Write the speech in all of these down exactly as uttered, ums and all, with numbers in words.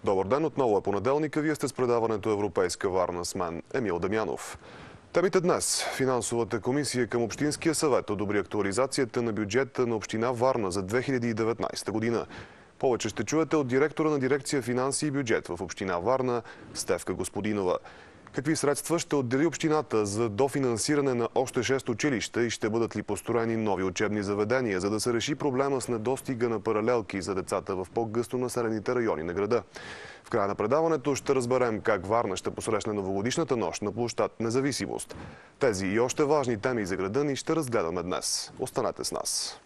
Добър ден, отново е понеделника. Вие сте с предаването Европейска Варна с мен, Емил Дамянов. Темите днес. Финансовата комисия към Общинския съвет одобри актуализацията на бюджета на община Варна за две хиляди и деветнадесета година. Повече ще чуете от директора на дирекция финанси и бюджет в община Варна Стефка Господинова. Какви средства ще отдели общината за дофинансиране на още шест училища и ще бъдат ли построени нови учебни заведения, за да се реши проблема с недостига на паралелки за децата в по-гъсто населените райони на града? В края на предаването ще разберем как Варна ще посрещне новогодишната нощ на площад Независимост. Тези и още важни теми за града ни ще разгледаме днес. Останете с нас.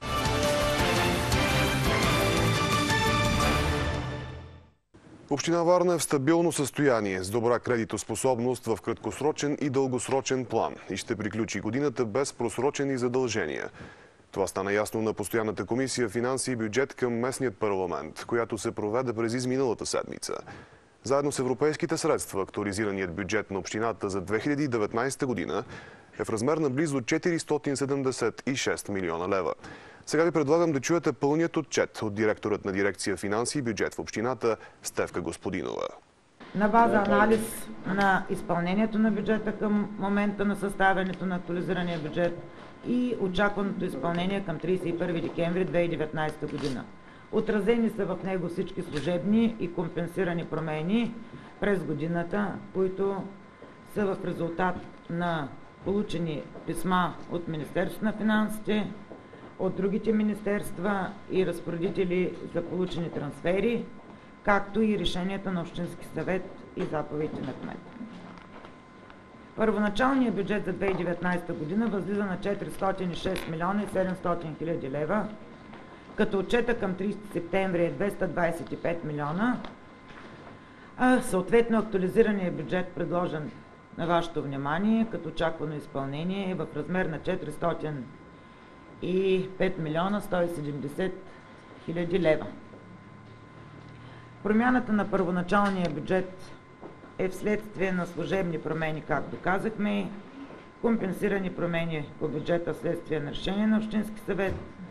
Община Варна е в стабилно състояние, с добра кредитоспособност в краткосрочен и дългосрочен план и ще приключи годината без просрочени задължения. Това стана ясно на постоянната комисия финанси и бюджет към местният парламент, която се проведе през изминалата седмица. Заедно с европейските средства, актуализираният бюджет на общината за две хиляди и деветнадесета година е в размер на близо четиристотин седемдесет и шест милиона лева. Сега ви предлагам да чуете пълният отчет от директорът на дирекция финанси и бюджет в общината Стефка Господинова. На база анализ на изпълнението на бюджета към момента на съставянето на актуализирания бюджет и очакваното изпълнение към тридесет и първи декември две хиляди и деветнадесета година. Отразени са в него всички служебни и компенсирани промени през годината, които са в резултат на получени писма от Министерството на финансите, от другите министерства и разпоредители за получени трансфери, както и решенията на Общински съвет и заповедите на кмета. Първоначалният бюджет за две хиляди и деветнадесета година възлиза на четиристотин и шест милиона и седемстотин хиляди лева, като отчета към тридесети септември е двеста двадесет и пет милиона, а съответно актуализираният бюджет, предложен на вашето внимание, като очаквано изпълнение, е в размер на четиристотин и пет милиона сто и седемдесет хиляди лева. Промяната на първоначалния бюджет е вследствие на служебни промени, както казахме, компенсирани промени по бюджета вследствие на решение на Общински съвет,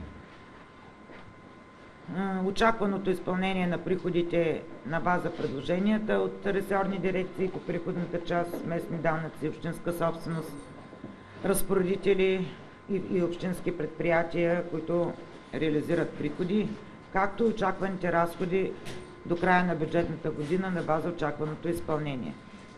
очакваното изпълнение на приходите на база предложенията от ресорни дирекции по приходната част, местни данъци, общинска собственост, разпоредители и, и общински предприятия, които реализират приходи, както и очакваните разходи до края на бюджетната година на база очакваното изпълнение.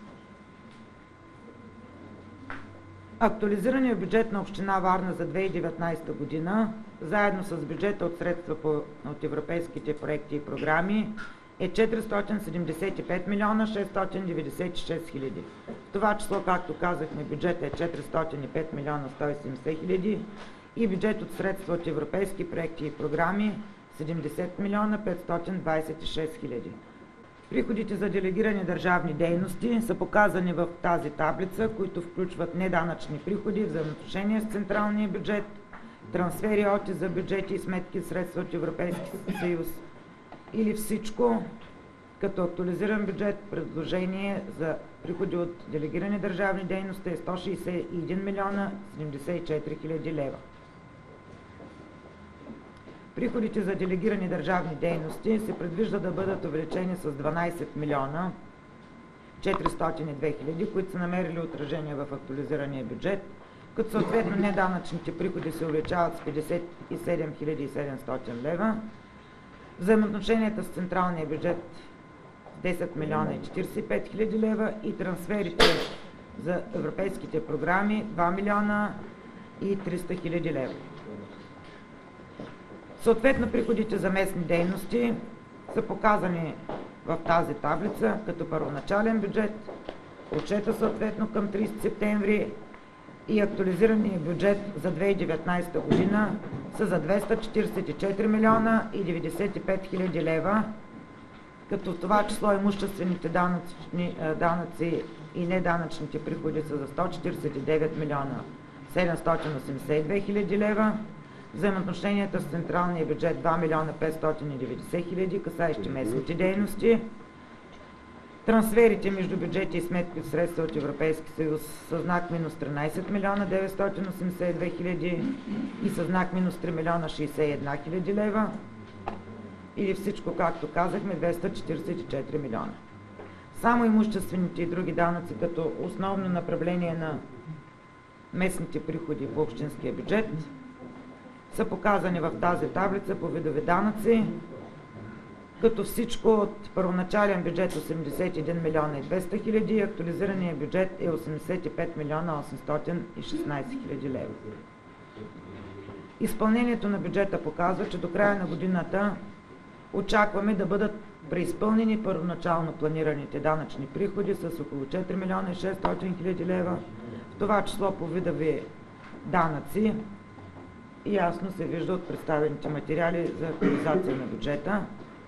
Актуализираният бюджет на община Варна за две хиляди и деветнадесета година, заедно с бюджета от средства по, от европейските проекти и програми, е четиристотин седемдесет и пет милиона шестстотин деветдесет и шест хиляди. В това число, както казахме, бюджет е четиристотин и пет милиона сто и седемдесет хиляди и бюджет от средства от европейски проекти и програми седемдесет милиона петстотин двадесет и шест хиляди. Приходите за делегирани държавни дейности са показани в тази таблица, които включват неданъчни приходи, взаимоотношения с централния бюджет, трансфери от и за бюджети и сметки средства от Европейския съюз или всичко, като актуализиран бюджет. Предложение за приходи от делегирани държавни дейности е сто шестдесет и един милиона седемдесет и четири хиляди лева. Приходите за делегирани държавни дейности се предвижда да бъдат увеличени с дванадесет милиона четиристотин и две хиляди, които са намерили отражение в актуализирания бюджет, като съответно неданъчните приходи се увеличават с петдесет и седем хиляди и седемстотин лева, взаимоотношенията с централния бюджет десет милиона и четиридесет и пет хиляди лева и трансферите за европейските програми два милиона и триста хиляди лева. Съответно, приходите за местни дейности са показани в тази таблица като първоначален бюджет, отчета съответно към тридесети септември и актуализирания бюджет за две хиляди и деветнадесета година са за двеста четиридесет и четири милиона и деветдесет и пет хиляди лева, като в това число имуществените данъчни, данъци и неданъчните приходи са за сто четиридесет и девет милиона седемстотин осемдесет и две хиляди лева, взаимоотношенията с централния бюджет два милиона петстотин и деветдесет хиляди, касаещи местните дейности. Трансферите между бюджети и сметки в средства от Европейски съюз със знак минус тринадесет милиона деветстотин осемдесет и две хиляди и със знак минус три милиона шестдесет и една хиляди лева. или всичко, както казахме, двеста четиридесет и четири милиона. Само имуществените и други данъци като основно направление на местните приходи по общинския бюджет са показани в тази таблица по видове данъци, като всичко от първоначален бюджет осемдесет и един милиона и двеста хиляди, актуализирания бюджет е осемдесет и пет милиона осемстотин и шестнадесет хиляди лева. Изпълнението на бюджета показва, че до края на годината очакваме да бъдат преизпълнени първоначално планираните данъчни приходи с около четири милиона и шестстотин хиляди лева, в това число по видови данъци. Ясно се вижда от представените материали за актуализация на бюджета.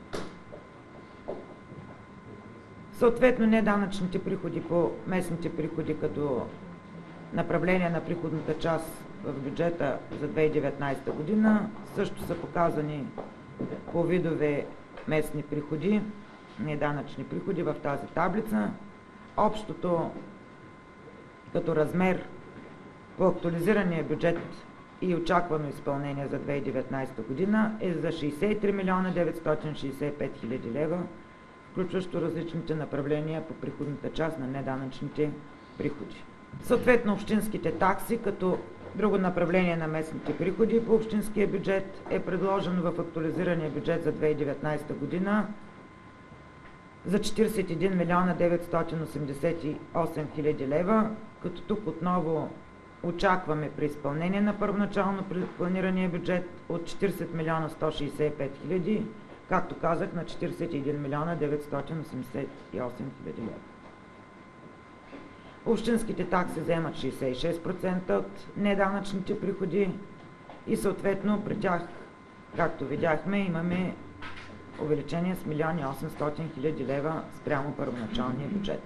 Съответно, неданъчните приходи по местните приходи като направление на приходната част в бюджета за две хиляди и деветнадесета година също са показани по видове местни приходи, неданъчни приходи в тази таблица. Общото като размер по актуализирания бюджет и очаквано изпълнение за две хиляди и деветнадесета година е за шестдесет и три милиона деветстотин шестдесет и пет хиляди лева, включващо различните направления по приходната част на неданъчните приходи. Съответно, общинските такси като друго направление на местните приходи по общинския бюджет е предложено в актуализирания бюджет за две хиляди и деветнадесета година за четиридесет и един милиона деветстотин осемдесет и осем хиляди лева, като тук отново очакваме при изпълнение на първоначално планирания бюджет от четиридесет милиона сто шестдесет и пет хиляди, както казах, на четиридесет и един милиона деветстотин осемдесет и осем хиляди лева. Общинските такси вземат шестдесет и шест процента от неданъчните приходи и съответно при тях, както видяхме, имаме увеличение с милион и осемстотин хиляди лева спрямо първоначалния бюджет.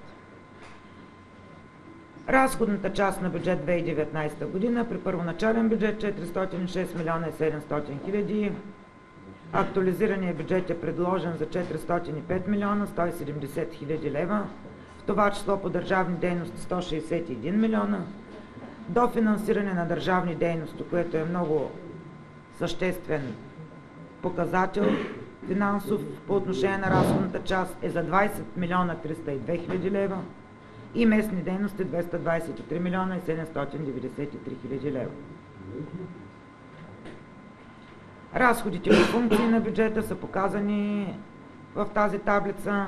Разходната част на бюджет две хиляди и деветнадесета година при първоначален бюджет четиристотин и шест милиона и седемстотин хиляди, актуализираният бюджет е предложен за четиристотин и пет милиона сто и седемдесет хиляди лева, в това число по държавни дейности сто шестдесет и един милиона, до финансиране на държавни дейности, което е много съществен показател финансов по отношение на разходната част е за двадесет милиона триста и две хиляди лева и местни дейности двеста двадесет и три милиона и седемстотин деветдесет и три хиляди лева. Разходите по функции на бюджета са показани в тази таблица.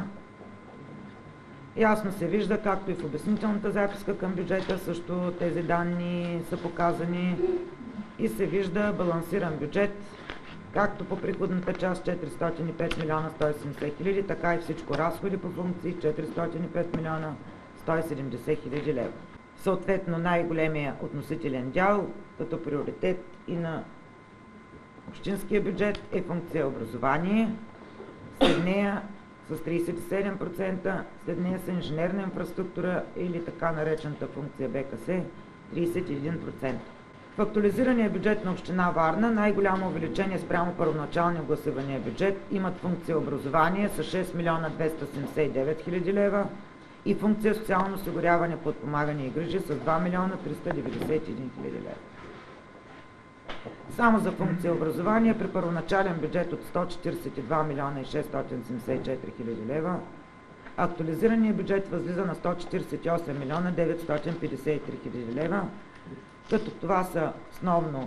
Ясно се вижда, както и в обяснителната записка към бюджета, също тези данни са показани и се вижда балансиран бюджет, както по приходната част четиристотин и пет милиона сто и седемдесет хиляди, така и всичко разходи по функции четиристотин и пет милиона сто и седемдесет хиляди лева. Съответно, най-големия относителен дял като приоритет и на общинския бюджет е функция образование, след нея с тридесет и седем процента, след нея са инженерна инфраструктура или така наречената функция Б К С тридесет и един процента. В актуализирания бюджет на община Варна най-голямо увеличение спрямо първоначалния гласувания бюджет имат функция образование с шест милиона двеста седемдесет и девет хиляди лева и функция социално осигуряване, подпомагане и грижи с два милиона триста деветдесет и един хиляди лева. Само за функция образование при първоначален бюджет от сто четиридесет и два милиона и шестстотин седемдесет и четири хиляди лева, актуализираният бюджет възлиза на сто четиридесет и осем милиона деветстотин петдесет и три хиляди лева, като това са основно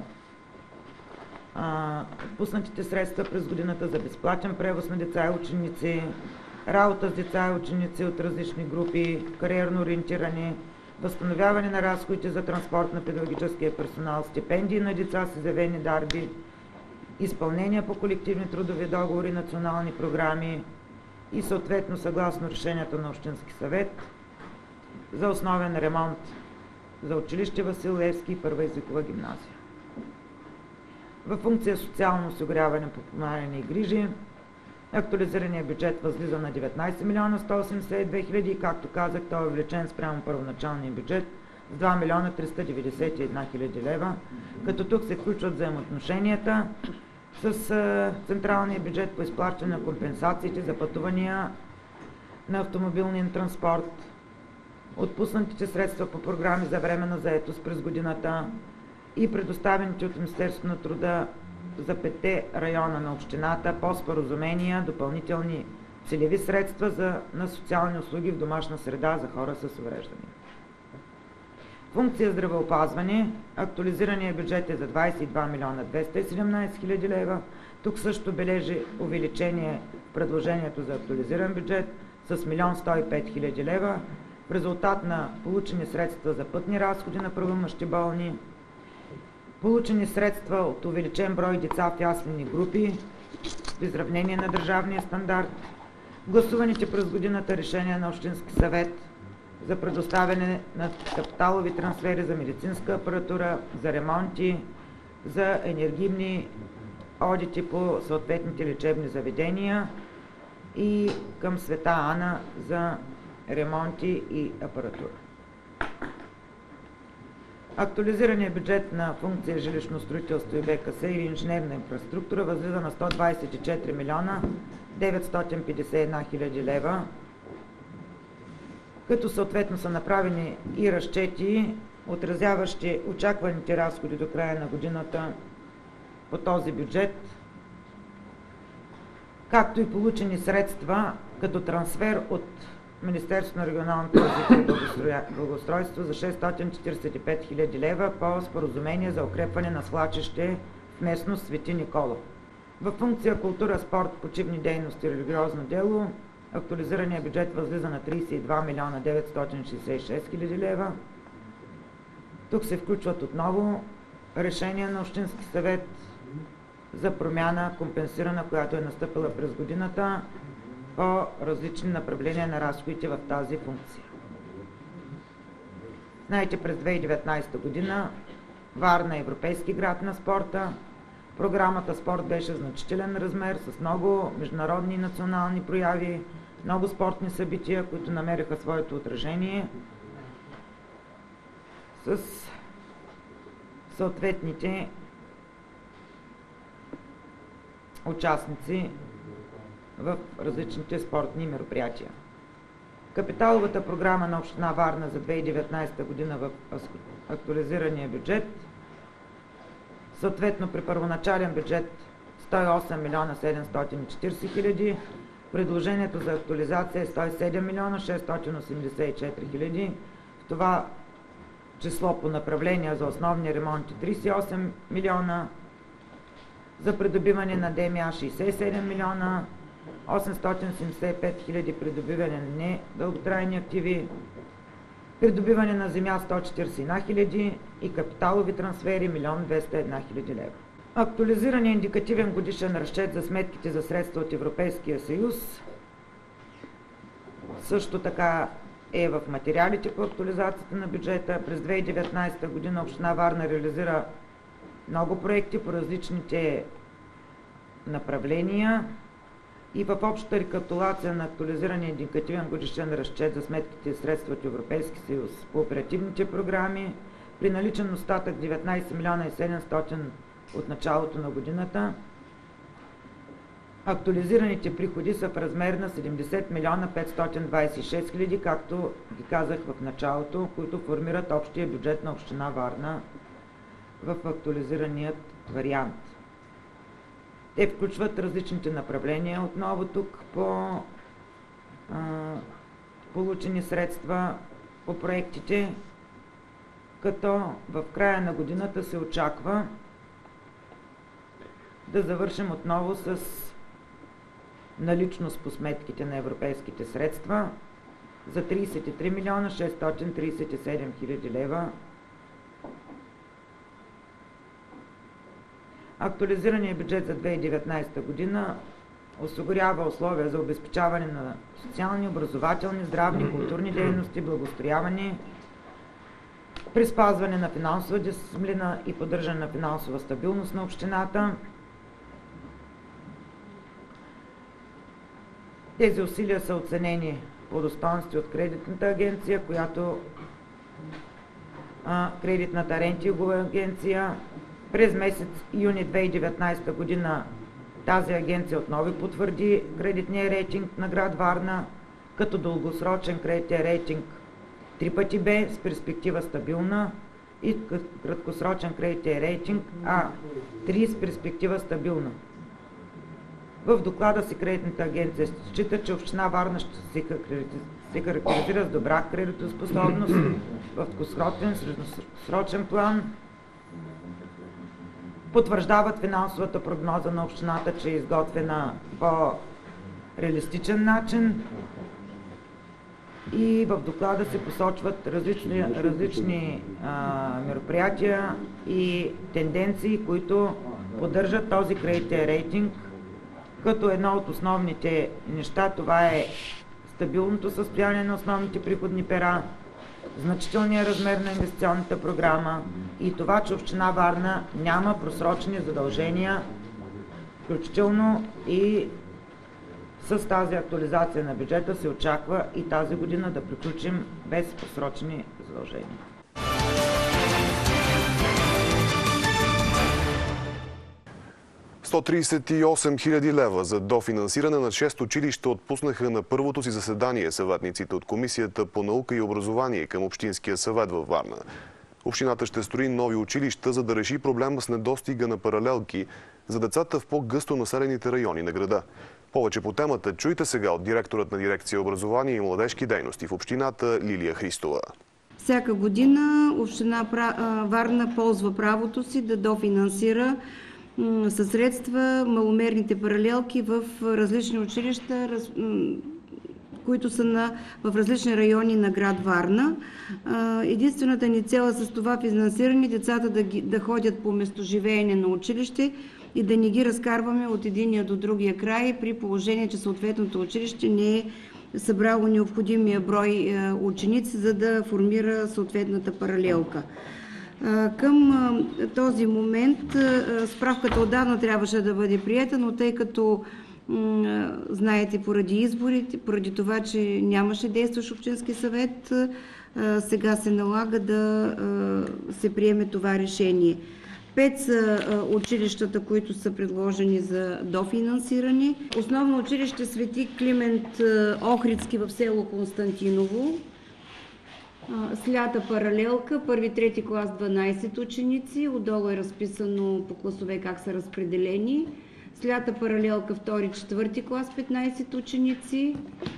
а, отпуснатите средства през годината за безплатен превоз на деца и ученици, работа с деца и ученици от различни групи, кариерно ориентиране, възстановяване на разходите за транспорт на педагогическия персонал, стипендии на деца с изявени дарби, изпълнение по колективни трудови договори, национални програми и съответно съгласно решението на Общински съвет за основен ремонт за училище Васил Левски и първа езикова гимназия. Във функция социално осигуряване, подпомагане и грижи актуализираният бюджет възлиза на деветнадесет милиона сто осемдесет и две хиляди и както казах, той е увеличен спрямо първоначалния бюджет с два милиона триста деветдесет и една хиляди лева, като тук се включват взаимоотношенията с а, централния бюджет по изплащане на компенсациите за пътувания на автомобилния транспорт, отпуснатите средства по програми за временна заетост през годината и предоставените от Министерството на труда за петте района на общината по споразумения допълнителни целеви средства за, на социални услуги в домашна среда за хора с увреждания. Функция здравеопазване. Актуализираният бюджет е за двадесет и два милиона двеста и седемнадесет хиляди лева. Тук също бележи увеличение в предложението за актуализиран бюджет с милион сто и пет хиляди лева в резултат на получени средства за пътни разходи на правоимащи болни, получени средства от увеличен брой деца в яслени групи в изравнение на държавния стандарт, гласуваните през годината решения на Общински съвет за предоставяне на капиталови трансфери за медицинска апаратура, за ремонти, за енергийни одити по съответните лечебни заведения и към Света Ана за ремонти и апаратура. Актуализираният бюджет на функция жилищно строителство и БКС или инженерна инфраструктура възлиза на сто двадесет и четири милиона деветстотин петдесет и една хиляди лева, като съответно са направени и разчети, отразяващи очакваните разходи до края на годината по този бюджет, както и получени средства като трансфер от Министерството на регионалното развитие и благоустройство за шестстотин четиридесет и пет хиляди лева по споразумение за укрепване на свлачище в местност Свети Никола. Във функция култура, спорт, почивни дейности и религиозно дело актуализираният бюджет възлиза на тридесет и два милиона деветстотин шестдесет и шест хиляди лева. Тук се включват отново решения на Общински съвет за промяна, компенсирана, която е настъпила през годината по различни направления на разходите в тази функция. Знаете, през две хиляди и деветнадесета година Варна е европейски град на спорта. Програмата спорт беше значителен размер с много международни и национални прояви, много спортни събития, които намериха своето отражение с съответните участници в различните спортни мероприятия. Капиталовата програма на община Варна за две хиляди и деветнадесета година в актуализирания бюджет, съответно при първоначален бюджет сто и осем милиона седемстотин и четиридесет хиляди, предложението за актуализация е сто и седем милиона шестстотин осемдесет и четири хиляди, в това число по направления за основни ремонти тридесет и осем милиона, за придобиване на ДМА шестдесет и седем милиона, осемстотин седемдесет и пет хиляди придобиване на недълготрайни активи, придобиване на земя сто четиридесет и една хиляди и капиталови трансфери милион двеста и една хиляди лева. Актуализираният индикативен годишен разчет за сметките за средства от Европейския съюз също така е в материалите по актуализацията на бюджета. През две хиляди и деветнадесета година община Варна реализира много проекти по различните направления и в общата рекапитулация на актуализирания индикативен годишен разчет за сметките и средства от Европейски съюз по оперативните програми при наличен остатък деветнадесет милиона и седемстотин от началото на годината, актуализираните приходи са в размер на седемдесет милиона петстотин двадесет и шест хиляди, както ги казах в началото, които формират общия бюджет на община Варна в актуализираният вариант. Те включват различните направления отново тук по а, получени средства по проектите, като в края на годината се очаква да завършим отново с наличност по сметките на европейските средства за тридесет и три милиона шестстотин тридесет и седем хиляди лева. Актуализираният бюджет за две хиляди и деветнадесета година осигурява условия за обезпечаване на социални, образователни, здравни, културни дейности, благоустрояване, при спазване на финансова дисциплина и поддържане на финансова стабилност на общината. Тези усилия са оценени по достоинство от кредитната агенция, която а, кредитната рейтингова агенция. През месец юни две хиляди и деветнадесета година тази агенция отново потвърди кредитния рейтинг на град Варна, като дългосрочен кредитен рейтинг три пъти Б с перспектива стабилна и краткосрочен кредитен рейтинг А три с перспектива стабилна. В доклада си кредитната агенция счита, че община Варна ще се характеризира с добра кредитоспособност в краткосрочен, средносрочен план. Потвърждават финансовата прогноза на общината, че е изготвена по реалистичен начин. И в доклада се посочват различни, различни а, мероприятия и тенденции, които поддържат този кредитен рейтинг, като едно от основните неща това е стабилното състояние на основните приходни пера, значителният размер на инвестиционната програма и това, че община Варна няма просрочени задължения, включително и с тази актуализация на бюджета се очаква и тази година да приключим без просрочени задължения. сто тридесет и осем хиляди лева за дофинансиране на шест училища отпуснаха на първото си заседание съветниците от Комисията по наука и образование към Общинския съвет във Варна. Общината ще строи нови училища, за да реши проблема с недостига на паралелки за децата в по-гъсто населените райони на града. Повече по темата чуйте сега от директорът на дирекция образование и младежки дейности в общината Лилия Христова. Всяка година община Варна ползва правото си да дофинансира със средства маломерните паралелки в различни училища, които са на, в различни райони на град Варна. Единствената ни цел е с това финансиране децата да, ги, да ходят по местоживеене на училище и да не ги разкарваме от единия до другия край, при положение, че съответното училище не е събрало необходимия брой ученици, за да формира съответната паралелка. Към този момент справката отдавна трябваше да бъде приета, но тъй като знаете, поради изборите, поради това, че нямаше действащ общински съвет, сега се налага да се приеме това решение. Пет са училищата, които са предложени за дофинансиране. Основно училище Свети Климент Охридски в село Константиново. Слята паралелка, първи, трети клас дванайсет ученици, отдолу е разписано по класове как са разпределени. Слята паралелка, втори, четвърти клас петнайсет ученици.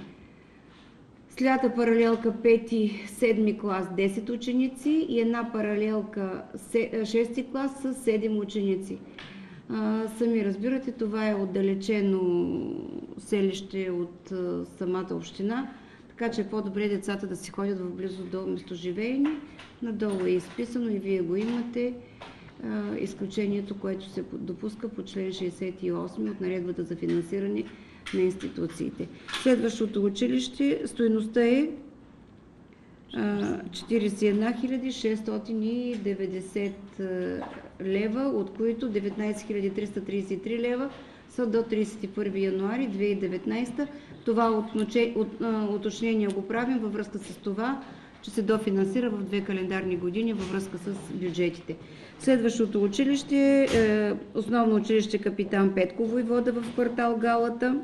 Слята паралелка, пети, седми клас десет ученици и една паралелка, шести клас с седем ученици. Сами разбирате, това е отдалечено селище от самата община. Така че е по-добре децата да си ходят в близо до местоживеене. Надолу е изписано и вие го имате. Изключението, което се допуска по член шейсет и осем от наредбата за финансиране на институциите. Следващото училище стойността е четирийсет и една хиляди шестстотин и деветдесет лева, от които деветнайсет хиляди триста трийсет и три лева са до трийсет и първи януари две хиляди и деветнайсета. Това уточнение го правим във връзка с това, че се дофинансира в две календарни години във връзка с бюджетите. Следващото училище е основно училище Капитан Петко Войвода в квартал Галата.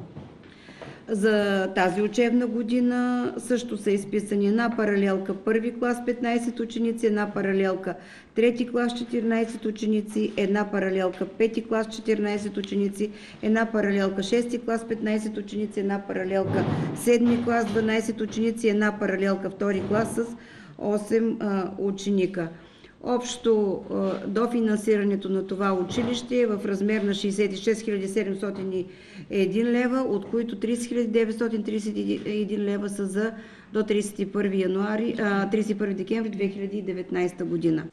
За тази учебна година също са изписани една паралелка първи клас петнайсет ученици, една паралелка трети клас четиринайсет ученици, една паралелка пети клас четиринайсет ученици, една паралелка шести клас петнайсет ученици, една паралелка седми клас дванайсет ученици, една паралелка втори клас с осем а, ученика. Общо дофинансирането на това училище е в размер на шейсет и шест хиляди седемстотин и един лева, от които трийсет хиляди деветстотин трийсет и един лева са за до трийсет и първи януари, трийсет и първи декември две хиляди и деветнайсета година.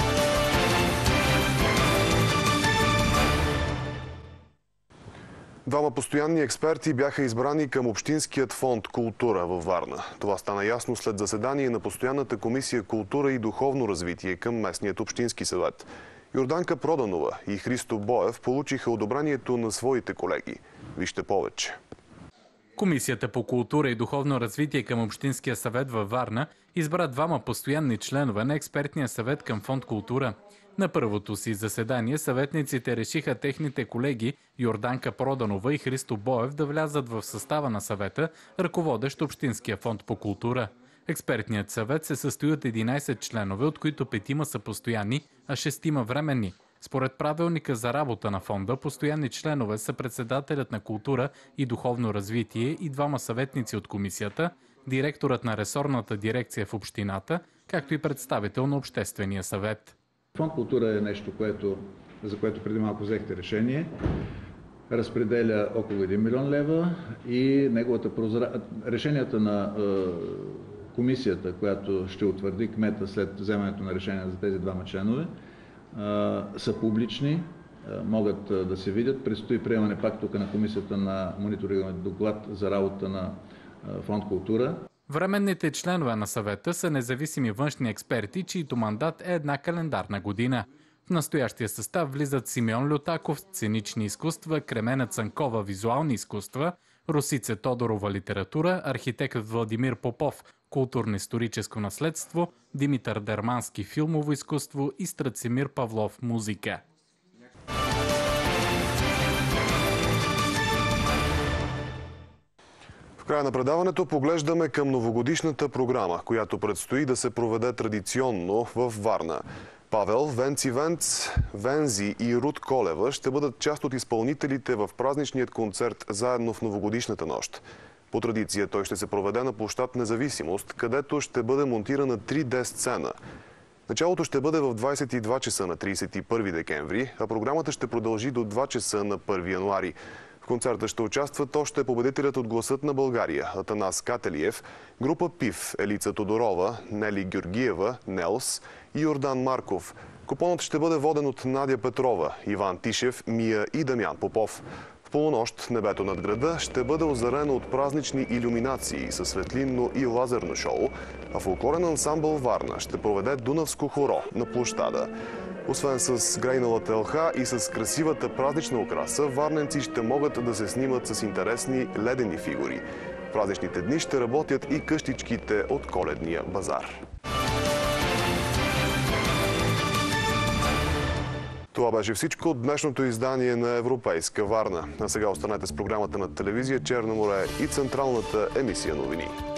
Двама постоянни експерти бяха избрани към Общинският фонд „Култура“ във Варна. Това стана ясно след заседание на Постоянната комисия „Култура и духовно развитие“ към местният Общински съвет. Йорданка Проданова и Христо Боев получиха одобрението на своите колеги. Вижте повече. Комисията по култура и духовно развитие към Общинския съвет във Варна избра двама постоянни членове на експертния съвет към фонд „Култура“. На първото си заседание съветниците решиха техните колеги Йорданка Проданова и Христо Боев да влязат в състава на съвета, ръководещ Общинския фонд по култура. Експертният съвет се състои от единайсет членове, от които петима са постоянни, а шестима временни. Според правилника за работа на фонда, постоянни членове са председателят на култура и духовно развитие и двама съветници от комисията, директорът на ресорната дирекция в общината, както и представител на Обществения съвет. Фонд култура е нещо, което, за което преди малко взехте решение. Разпределя около един милион лева и неговата прозра... решенията на е, комисията, която ще утвърди кмета след вземането на решение за тези двама членове, е, са публични, е, могат е, да се видят. Предстои приемане пак тук на комисията на мониторинговия доклад за работа на е, Фонд култура. Временните членове на съвета са независими външни експерти, чието мандат е една календарна година. В настоящия състав влизат Симеон Лютаков – сценични изкуства, Кремена Цанкова – визуални изкуства, Росица Тодорова – литература, архитектът Владимир Попов – културно-историческо наследство, Димитър Дермански – филмово изкуство и Страцимир Павлов – музика. В края на предаването поглеждаме към новогодишната програма, която предстои да се проведе традиционно в Варна. Павел, Венци Венц, Вензи и Рут Колева ще бъдат част от изпълнителите в празничният концерт заедно в новогодишната нощ. По традиция той ще се проведе на площад Независимост, където ще бъде монтирана три Д сцена. Началото ще бъде в двайсет и два часа на трийсет и първи декември, а програмата ще продължи до два часа на първи януари. В концерта ще участват още победителят от Гласът на България Атанас Кателиев, група ПИВ Елица Тодорова, Нели Георгиева, Нелс и Йордан Марков. Купонът ще бъде воден от Надя Петрова, Иван Тишев, Мия и Дамян Попов. В полунощ небето над града ще бъде озарено от празнични илюминации със светлинно и лазерно шоу, а фолклорен ансамбъл Варна ще проведе Дунавско хоро на площада. Освен с грейналата елха и с красивата празнична украса, варненци ще могат да се снимат с интересни ледени фигури. В празничните дни ще работят и къщичките от Коледния базар. Това беше всичко от днешното издание на Европейска Варна. А сега останете с програмата на телевизия Черно море и централната емисия новини.